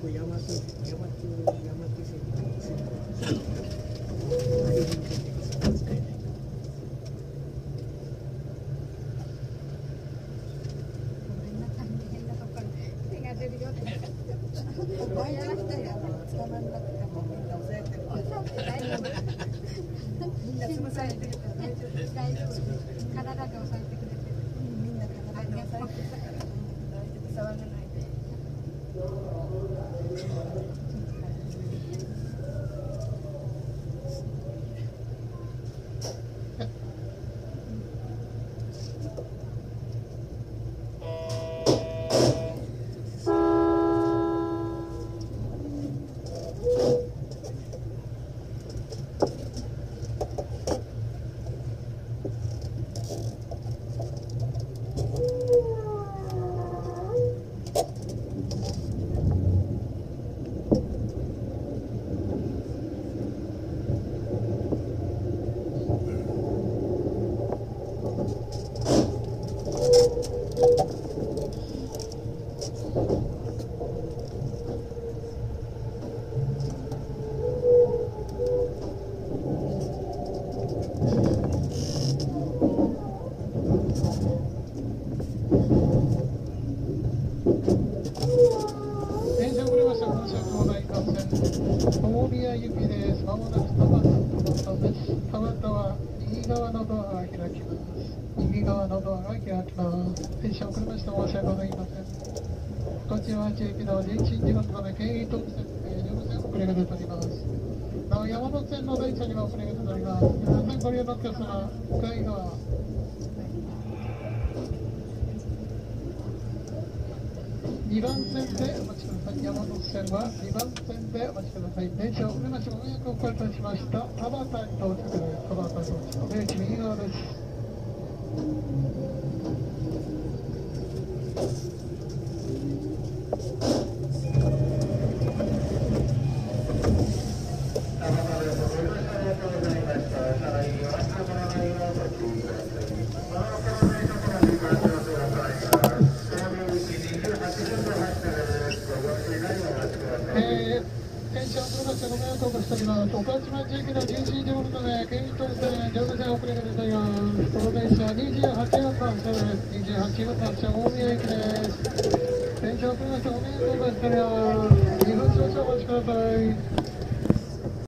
2番線でお待ちください。山手線は2番線でお待ちください。電車遅れましてご迷惑をおかけいたしました。田端に到着です。田端到着。出口右側です。岡島地域の人身事故のため、京浜東線、上下線遅れが出ています。この電車28番発車です。28番発車、大宮駅です。電車遅れましてご迷惑をおかけしております。2分少々お待ちください。